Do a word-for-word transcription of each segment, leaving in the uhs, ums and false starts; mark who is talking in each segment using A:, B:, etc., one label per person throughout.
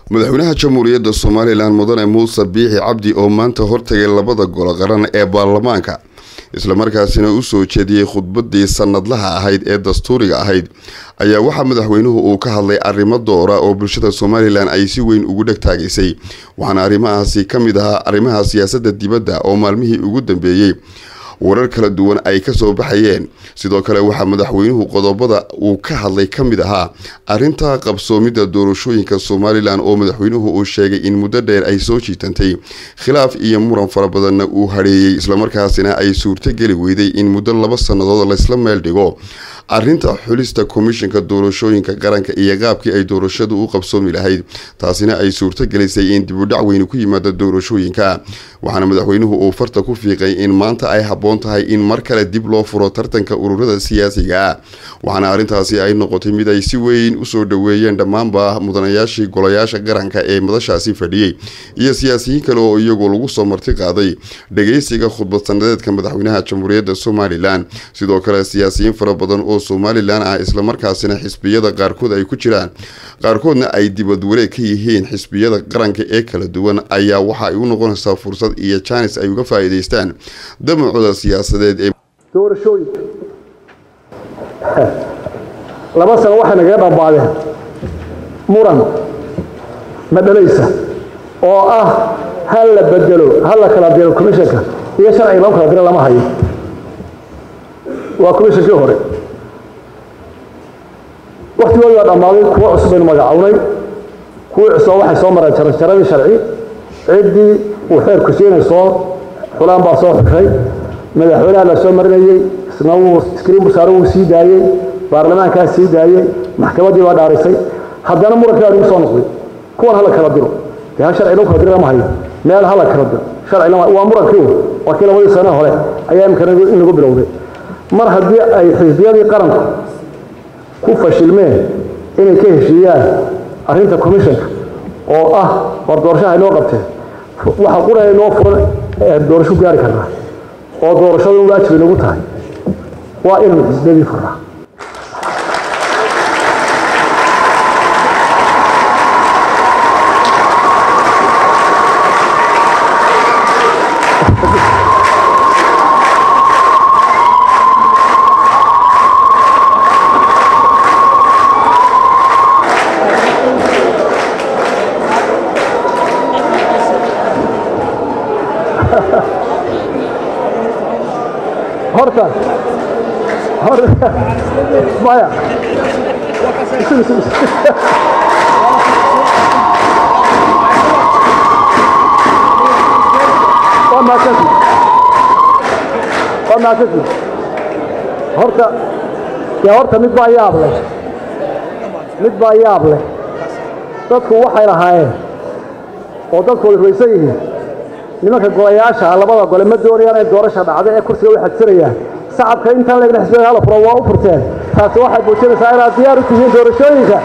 A: madaxweynaha jamhuuriyadda Soomaaliland mudane Muuse Biixi Cabdi oo maanta hortagay labada gol qaran ee baarlamaanka isla markaasina u soo jeediyay khudbadii sanadlaha ahayd ee dastuuriga ahayd ayaa waxa madaxweynuhu uu ka hadlay arrimo doora oo bulshada Soomaaliland ay si weyn ugu dhagtaagisay waxaana arrimahaasi kamid ah arrimaha siyaasadda dibadda oo maalmihii ugu dambeeyay warar kala duwan ay ka soo baxayeen sidoo kale waxa madaxweynuhu qodobada uu ka hadlay kamid ahaa arinta qabsoomida doorashooyinka Soomaaliland oo madaxweynuhu uu sheegay in muddo dheer ay soo jiitantay khilaaf iyo muran fara badan uu hareeyay isla markaasina ay suurto gali weyday in muddo laba sanadood la isla meel dhigo arinta xulista komishanka doorashooyinka qaranka iyo qaabkii ay doorashadu u qabsoomi lahayd taasina ay suurto galisay in dib u dhac weyn ku yimaado doorashooyinka waxaana madaxweynuhu uu farta ku fiiqay in maanta ay habboon tahay in mar kale dib loo furo tartanka ururada siyaasiga waxaana arintaasi ay noqotay mid ay si weyn u soo dhaweeyeen dhammaanba mudanayaashii golayaasha qaranka ee madashaasi fadhiyay iyo siyaasiyiin kale oo iyagu lagu soo marti qaaday dhageysiga khudbad sanadeedka madaxweynaha jamhuuriyadda Soomaaliland sidoo kale siyaasiyiin fara badan oo Soomaaliland ah isla markaasina xisbiyada qaarkood ay ku jiraan qaarkoodna ay dibad wareeg ka yihiin xisbiyada qaranka ee kala duwan ayaa waxa ay u noqonaysaa fursad iyo chance ay uga faa'iideystaan damacooda siyaasadeed ee
B: doorashooyinka laba sano waxa naga dhabaadeen muran madhalaysa oo ah hal la bedelo hal la kala diro komishanka iyo sharci loo kala diro lama hayo waa komishanka hore waqti wada dhamaaday kuwa cusub ee magacawnay kuwa cusub waxay soo mareen jaranjaradii sharci cidii uu xeer ku siinayso xulaan baa soo xushay madaxweynaha la soo marinayay isna uu iskriin busaaro uu sii daayay baarlamaanka sii daayay maxkamadii waa dhaarisay haddana muranka ay soo noqday kuwan hala kala diro yaa sharci loo kala diro ma hayo meel hala kala diro sharci waa muranka waa kala wada sano hore ayaa imkan inagu bilowday mar haddii ay xisbiyadii qaranku ku fashilmeen inay ka heshiiyaan arrinta komishanka oo ah war doorashaha loo qabtay waxa quraya loo furan doorasho gaari karna oo doorashadu waajib lagu tahay waa in xisbiyadii furaa horta horta maya وما تسمع وما تسمع horta يا horta mid baa yaab leh mid baa yaab leh dadku waxay lahaayeen oo dadku way raysan yihiin nimanka golayaasha labada gole ma doonayaan in doorasho dhacdo ee kursiga wax xadsanayaan shacabka inta leeyahay xisbiga la furo waa u furteen taasi waxay bulshada inaad diyaar u tihiin doorashooyinka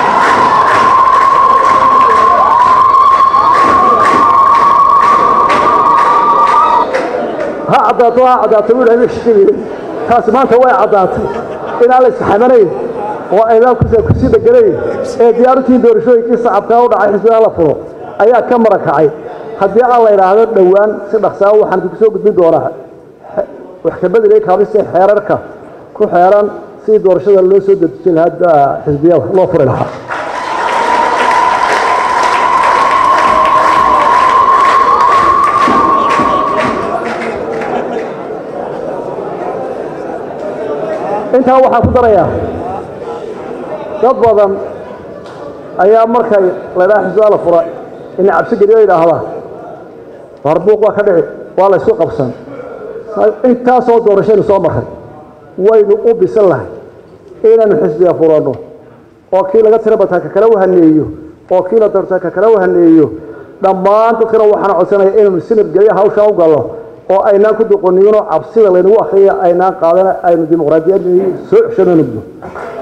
B: ha cadaato ha cadaato wiil ay shaqeeyay taasi maanta way cadaatay ilaa la saxamanay oo ay la ku sii deganay ee diyaar u tihiin doorashooyinka shacabka u dhacay xisbiga la furo ayaa ka marakacay haddii aan la yiraahdo dhawaan si dhaqsaa waxaan ku soo gudbin doonaa wax ka bedelay kaabista xeerarka ku xeeran si doorashada loo soo dejin hadda xisbiyada loo furay lahaa inta waxa ku daraya dad badan ayaa markay la xisbiga la furay in cabsi geliyo yiraahdo warbuuq waa ka dhici waa la isku qabsan inta soo doorashada soo maray waynu u bisan lahay inaan xisbiga furano oo kii laga tira batanka kala wahaneeyo oo kii la doortaka kala wahaneeyo dhammaan dadkana waxaan codsanayaa inuu sinad galiyo hawsha u galo oo aynaan ku doqonino cabsida laynagu akhriyo aynaan qaadana aynu dimuqraadiyadda soo xushanayno